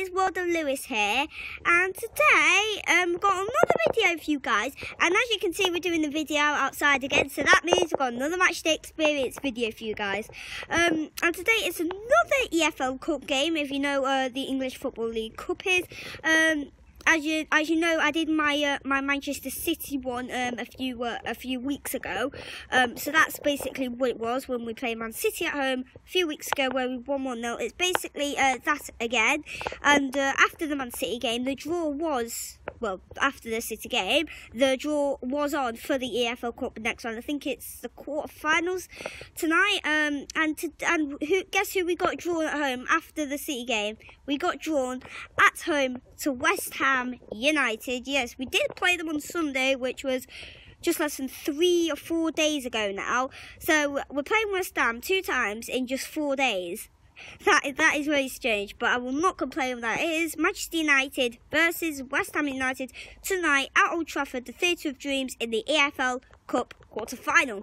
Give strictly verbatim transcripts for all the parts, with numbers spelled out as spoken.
guys, Waldo Lewis here, and today um, we've got another video for you guys, and as you can see we're doing the video outside again, so that means we've got another Matchday Experience video for you guys. Um, and today it's another E F L Cup game, if you know uh, the English Football League Cup is. Um, As you as you know, I did my uh, my Manchester City one um, a few uh, a few weeks ago. Um, so that's basically what it was when we played Man City at home a few weeks ago, where we won one nil. It's basically uh, that again. And uh, after the Man City game, the draw was well after the City game, the draw was on for the E F L Cup next one. I think it's the quarterfinals tonight. Um, and to, and who guess who we got drawn at home after the City game? We got drawn at home to West Ham United. Yes, we did play them on Sunday, which was just less than three or four days ago now. So we're playing West Ham two times in just four days. That is, that is very strange, but I will not complain with that. It is Manchester United versus West Ham United tonight at Old Trafford, the Theatre of Dreams, in the E F L Cup quarter-final.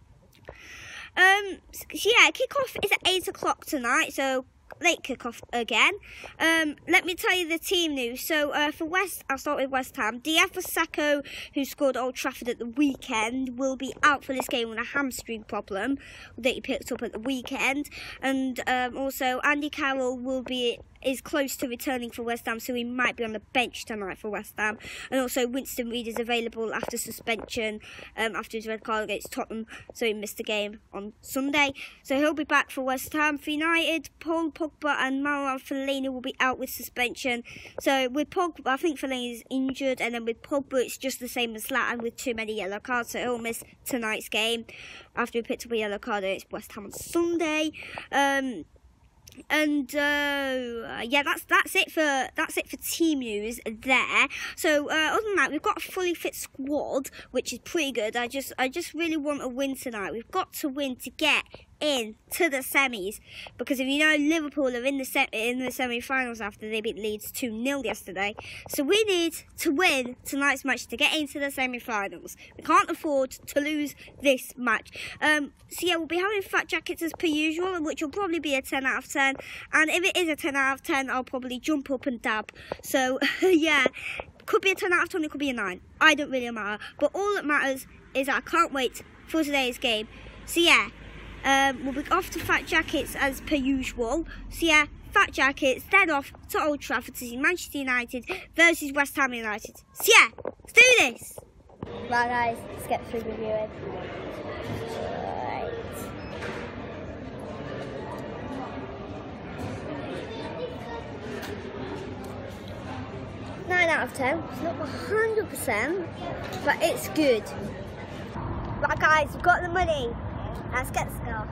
Um, so yeah, kick-off is at eight o'clock tonight, so late kick-off again. Um, let me tell you the team news. So uh, for West, I'll start with West Ham. Diafra Sakho, who scored at Old Trafford at the weekend, will be out for this game with a hamstring problem that he picked up at the weekend. And um, also Andy Carroll will be is close to returning for West Ham, so he might be on the bench tonight for West Ham. And also Winston Reid is available after suspension um, after his red card against Tottenham, so he missed the game on Sunday. So he'll be back for West Ham. For United, Paul Pogba and Marouane Fellaini will be out with suspension. So with Pogba, I think Fellaini is injured, and then with Pogba it's just the same as Zlatan with too many yellow cards, so he'll miss tonight's game after he picked up a yellow card against West Ham on Sunday. Um, And uh, yeah, that's that's it for that's it for team news there. So uh, other than that, we've got a fully fit squad, which is pretty good. I just I just really want a win tonight. We've got to win to get in to the semis, because if you know, Liverpool are in the se in the semi-finals after they beat Leeds two nil yesterday. So we need to win tonight's match to get into the semi-finals. We can't afford to lose this match. Um, so yeah, we'll be having fat jackets as per usual, which will probably be a ten out of ten. And if it is a ten out of ten, I'll probably jump up and dab. So yeah, could be a ten out of ten, it could be a nine. I don't really matter. But all that matters is that I can't wait for today's game. So yeah. Um, we'll be off to Fat Jackets as per usual. So yeah, Fat Jackets, then off to Old Trafford to see Manchester United versus West Ham United. So yeah, let's do this. Right guys, let's get through the viewing. Right. nine out of ten. It's not one hundred percent, but it's good. Right guys, we've got the money. Let's get this go.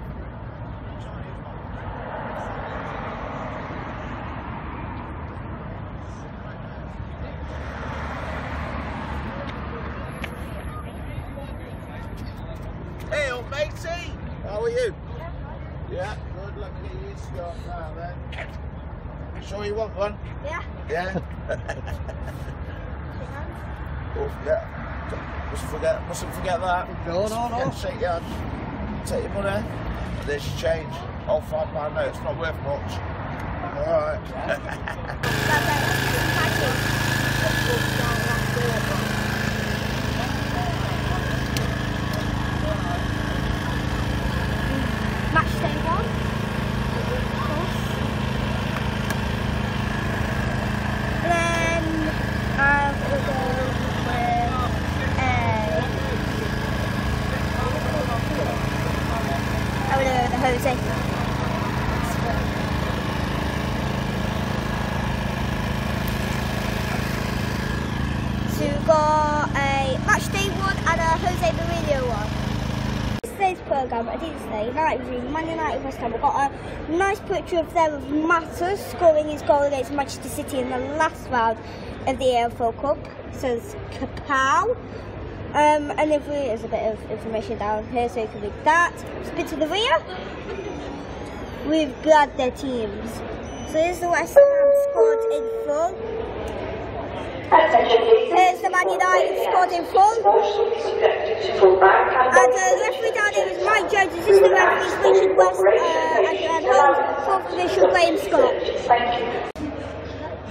Hey, old matey! How are you? Yeah, good. Let me get you a start now then. Sure you want one? Yeah. Yeah? Oh, yeah. Mustn't forget, mustn't forget that. No, no, no. Shake your hand. Take your money. There's your change. All five pound notes. Not worth much. All right. Match day one. Then I will go with a. I will go with the Jose. So we've got a match day one and a Jose Mourinho one. Today's programme, I didn't say, United Dream, Man United West Ham. We've got a nice picture of them of Mata scoring his goal against Manchester City in the last round of the E F L Cup. So it's Kapow. Um, and if we, there's a bit of information down here, so you can read that. Spin to the rear. We've got their teams. So here's the West Ham squad in full. Here's the Man United squad in full. And uh, the referee down here is Mike Jones, assistant referees Richard West, uh, and uh, home fourth division Graham Scott.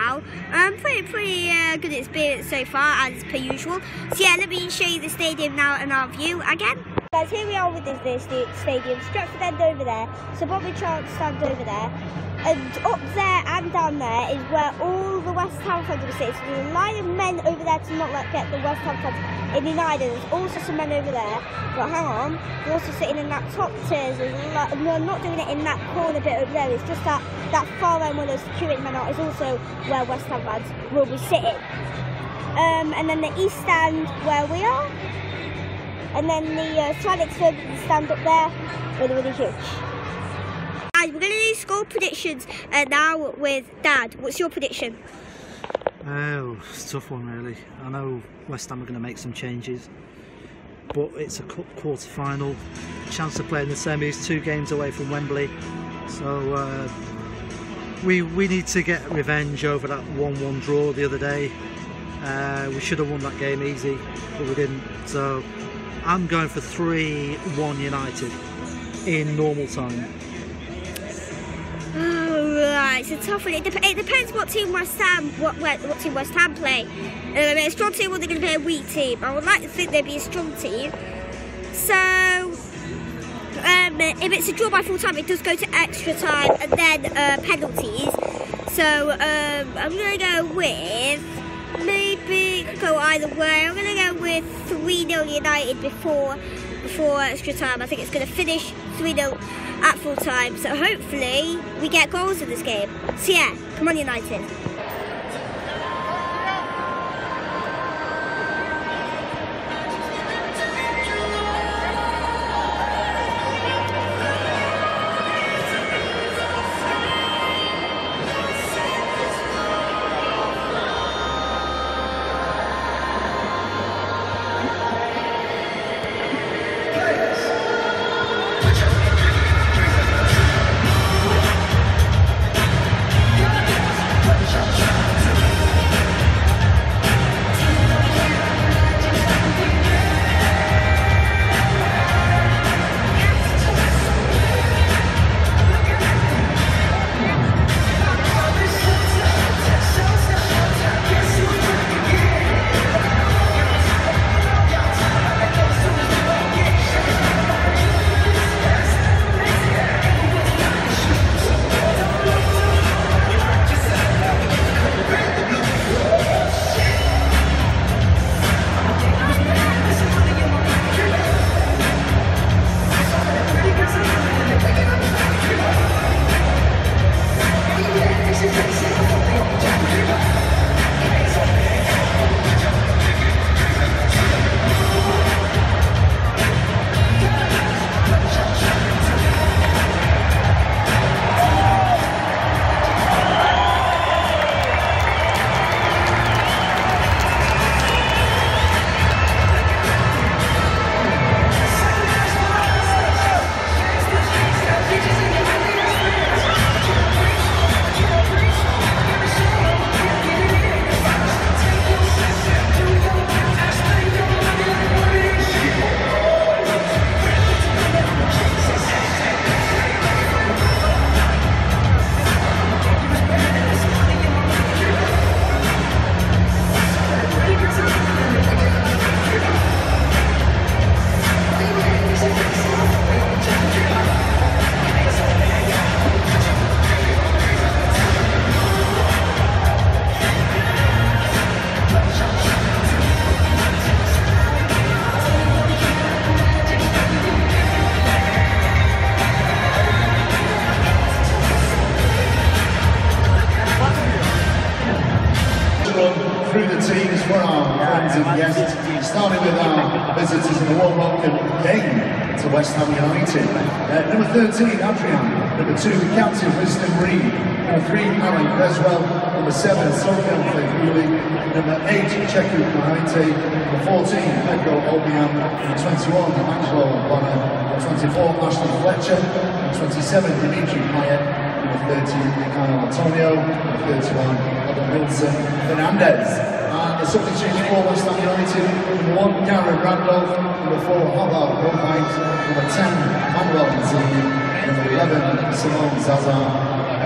now. Um, pretty, pretty uh, good experience so far, as per usual. So yeah, let me show you the stadium now and our view again. Guys, here we are with this, this stadium. Stretford End over there, so Bobby Charlton stands over there. And up there and down there is where all the West Ham fans will sit. So there's a line of men over there to not let get the West Ham fans in United. There's also some men over there. But hang on, they're also sitting in that top tiers. Like, no, I'm not doing it in that corner bit over there. It's just that, that far end where those security men are is also where West Ham fans will be sitting. Um, and then the East Stand where we are. And then the uh, Sladixford stand up there with the really huge. Guys, we're going to do score predictions uh, now with Dad. What's your prediction? Oh, it's a tough one really. I know West Ham are going to make some changes, but it's a quarter final. Chance to play in the semis, two games away from Wembley. So uh, we we need to get revenge over that one one draw the other day. Uh, we should have won that game easy, but we didn't. So I'm going for three one United in normal time. Oh, right, it's a tough one. It, dep it depends what team West Ham, what, what, what team West Ham play. Um, a strong team, or they're going to play a weak team. I would like to think they'd be a strong team. So, um, if it's a draw by full time, it does go to extra time and then uh, penalties. So, um, I'm going to go with, maybe, could go either way. I'm going to go with three nil United before, before extra time. I think it's going to finish three nil at full time, so hopefully we get goals in this game. So yeah, come on United. Through the teams for our friends and guests, starting with our visitors in the warm welcome game to West Ham United. Uh, number thirteen, Adrian. Number two, the captain, Winston Reid. Number three, Alan Creswell. Number seven, Sofian Fekuli. Number eight, Cheku Mahaite. Number fourteen, Pedro Obiang. Number twenty-one, Angelo Bonner. Number twenty-four, Ashley Fletcher. Number twenty-seven, Dimitri Payet. Number thirty, Mikhail Antonio. Number thirty-one, Adam Wilson Fernandez. And the substitutes for West Ham United: number one, Karen Randolph; number four, Hobart Rohite; number ten, Manuel Nzini; number eleven, Simone Zaza;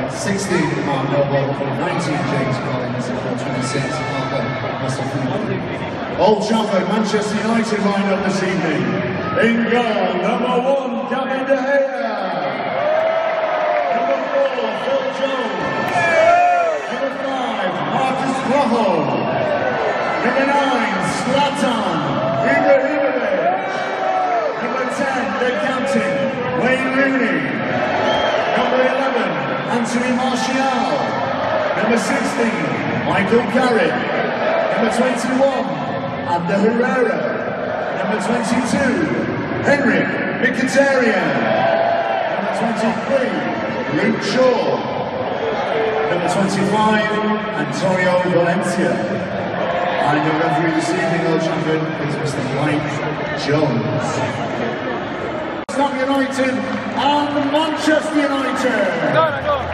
sixteen, Mark Noble, nineteen, James Collins, and twenty-six, Arthur Russell. Old Trafford, Manchester United line up this evening. In goal, number one, David De Gea. Number four, Phil Jones. Number five, Marcus Rojo. Number nine, Zlatan Ibrahimovic. Number ten, the captain, Wayne Rooney. Number eleven, Anthony Martial. Number sixteen, Michael Carrick. Number twenty-one, Ander Herrera. Number twenty-two, Henrik Mkhitaryan. Number twenty-three, Luke Shaw. Number twenty-five, Antonio Valencia. And your referee this evening, Old Trafford, is Mister Mike Jones. West Ham United and Manchester United. Go, go.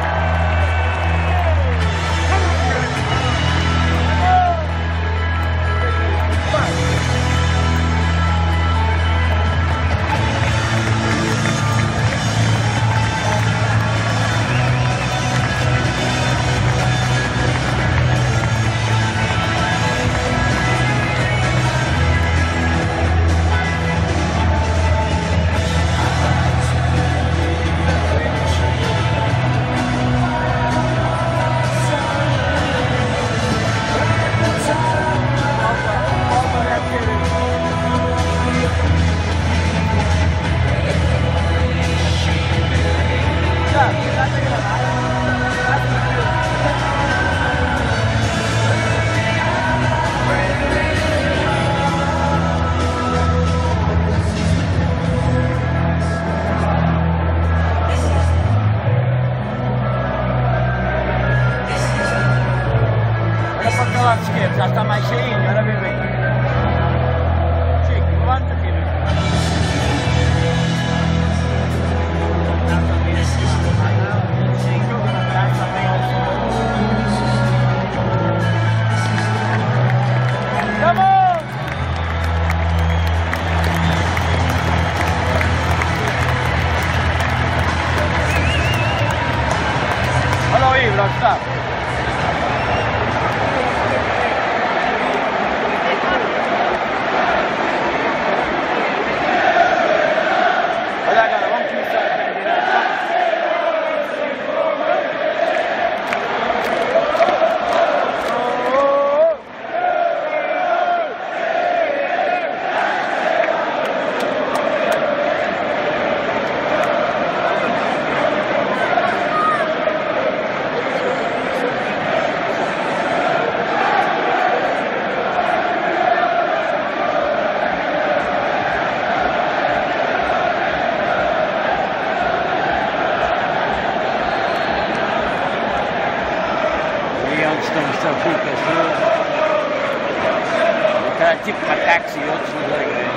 Já está mais cheinho, olha bem. Chico, levanta aqui. Vamos! Olha o Ibra, está. Tipo uma táxi e outros não leem.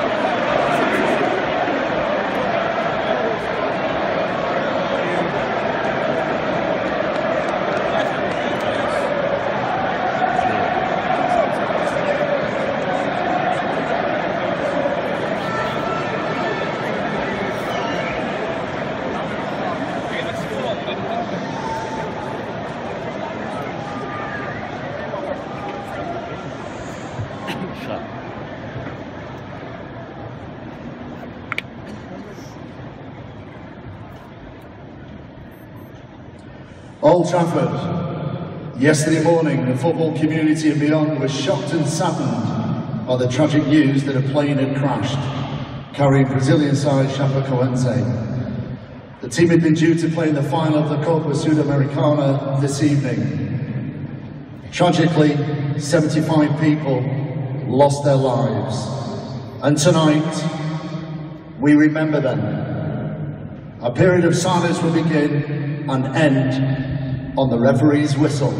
Old Trafford. Yesterday morning, the football community and beyond was shocked and saddened by the tragic news that a plane had crashed, carrying Brazilian side Chapecoense. The team had been due to play in the final of the Copa Sudamericana this evening. Tragically, seventy-five people lost their lives. And tonight, we remember them. A period of silence will begin and end on the referee's whistle.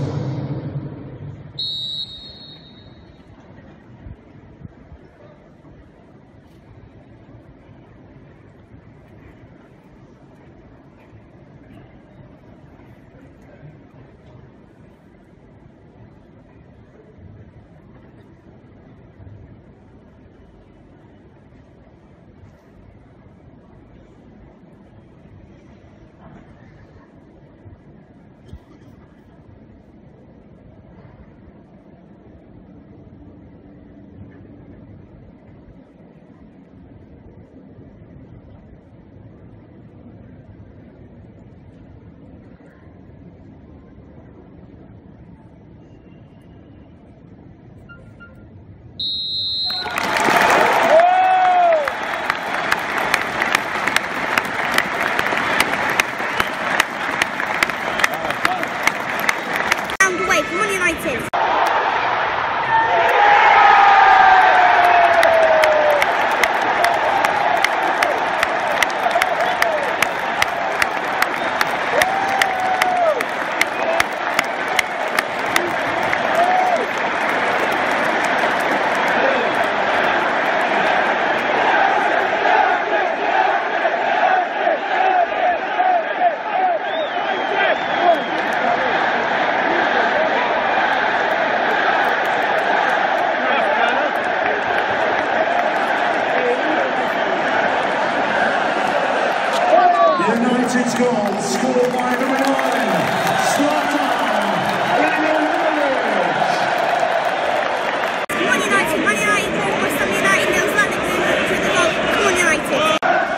United's goal, scored by number nine, Zlatan Ibrahimovic. Come on United, Man United goal, West Ham United nil, Zlatan Ibrahimovic to the goal. Come on United.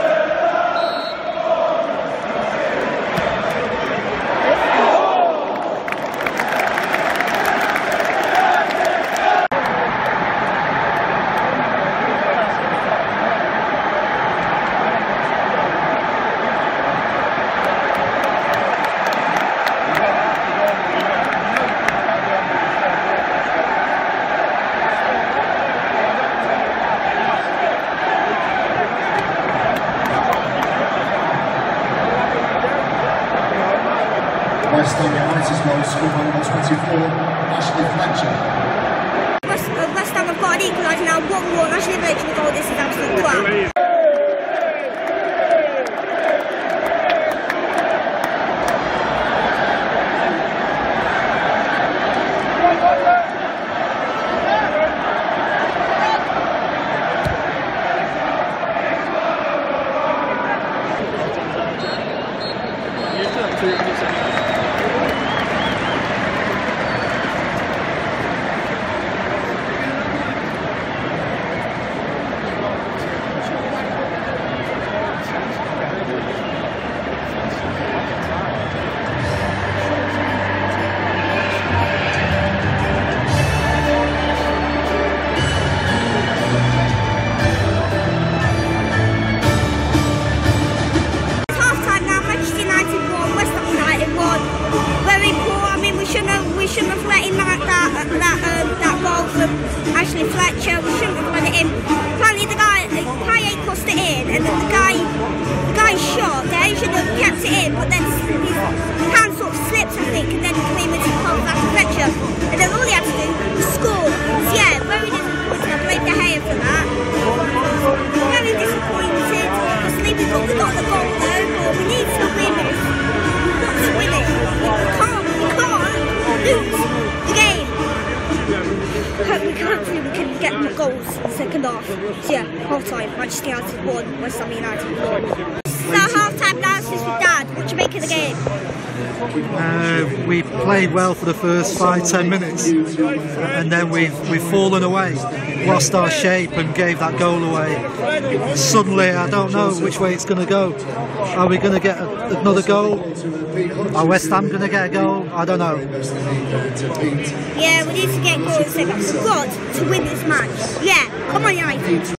West Ham United's goal, scored by number twenty-four, Ashley Fletcher. West, uh, West Ham have got an equaliser now, one more, Ashley Fletcher goal, this is absolute crap. We shouldn't have let him that that that, um, that ball from Ashley Fletcher. We shouldn't have let it in. Apparently the guy, Payet crossed it in, and then the guy, the guy shot. They should have kept it in, but then his hand sort of slipped, I think, and then it came into the goal of Ashley Fletcher. And then all he had to do was score. So yeah, very disappointed. I blame De Gea for that. Very disappointed. Obviously we got we got the goal though, but we need to win it. We've got to win it. We can't. We can't. Lose the game. Hopefully we can get more goals in the second half. So yeah, half time, Manchester United won, West Ham United won. So half time analysis with Dad, what do you make of the game? Uh, we played well for the first five, ten minutes, and then we've we've fallen away, lost our shape, and gave that goal away. Suddenly, I don't know which way it's going to go. Are we going to get a, another goal? Are West Ham going to get a goal? I don't know. Yeah, we need to get goals. We've got to win this match. Yeah, come on, United.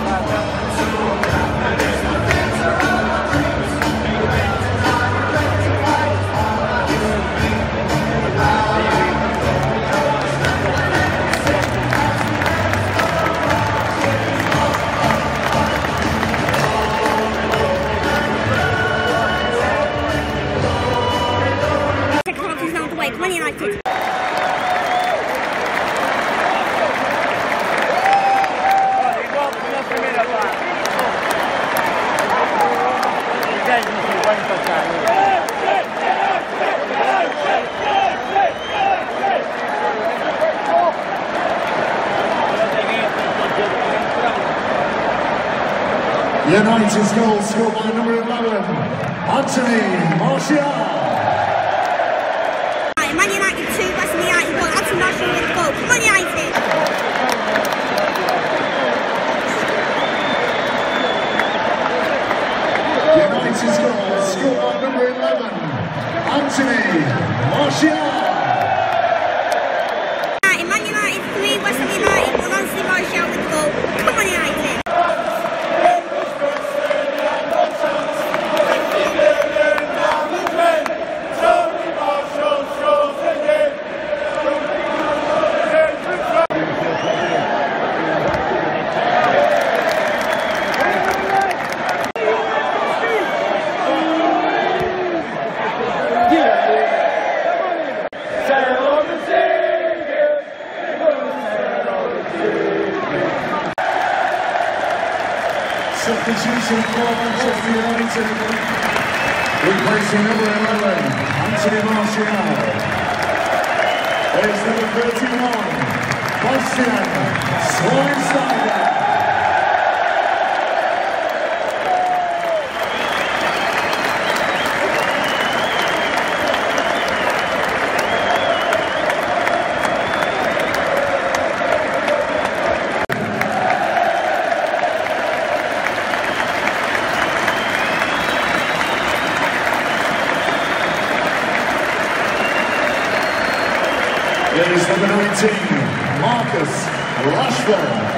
Come on, United. United's goal scored by number eleven, Anthony Martial. Man United two, West Ham United one, Anthony Martial with the goal. Come on, United! United's goal scored by number eleven, Anthony Martial. Man United three, West Ham United one, Anthony Martial with the goal. Come on, United! Substitution for Manchester United, replacing number eleven, Anthony Martial. There's number thirty-one, Bastian Schweinsteiger. number nineteen, Marcus Rashford.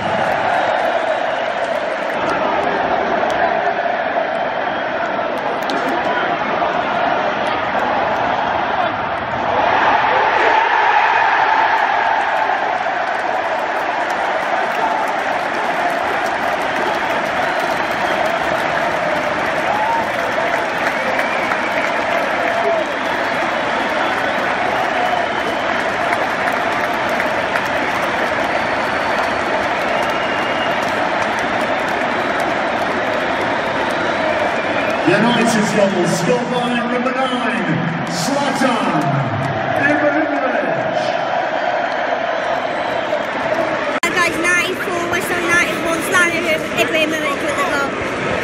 United's goal scored by number nine, Zlatan Ibrahimovic. Guys, ninety-four, West Ham ninety-one, Zlatan Ibrahimovic with the goal.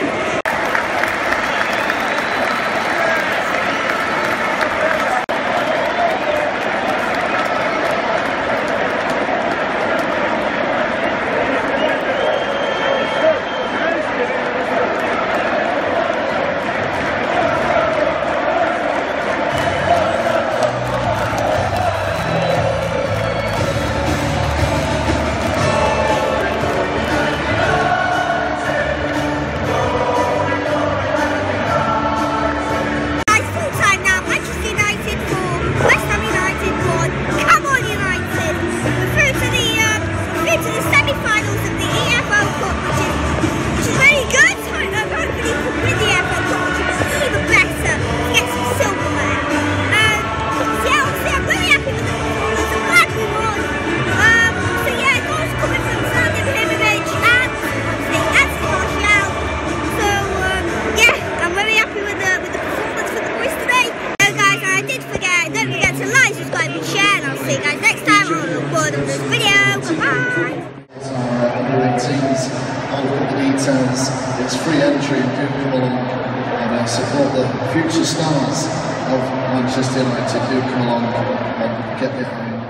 It's free entry, and do come along and uh, support the future stars of Manchester United. Do come along and get behind